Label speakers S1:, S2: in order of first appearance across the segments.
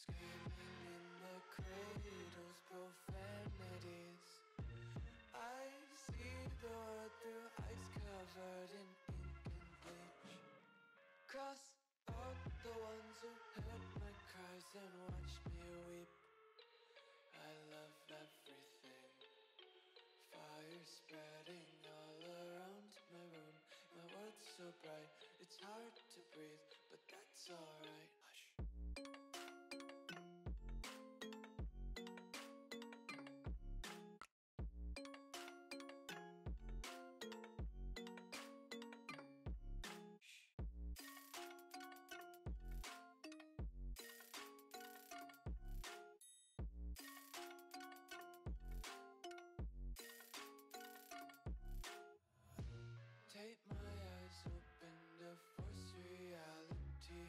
S1: screaming in the cradles, profanities. I see the world through ice covered in ink and bleach. Cross out the ones who heard my cries and watched me weep. I love everything. Fire spreading all around my room. My world's so bright, it's hard to breathe, but that's alright. Hush. Take my eyes open to force reality.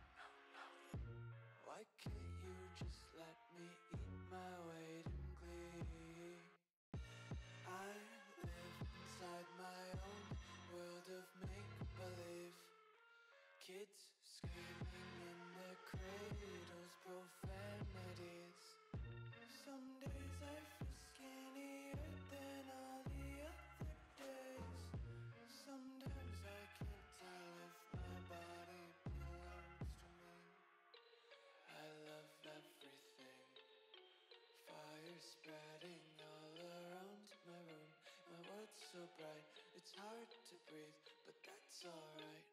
S1: Why can't you just let me eat my weight in glee? I live inside my own world of make-believe. Kids screaming in their cradles, profanities. Some days I feel skinnier than all the other days. Sometimes I can't tell if my body belongs to me. I love everything. Fire spreading all around my room. My world's so bright, it's hard to breathe, but that's alright.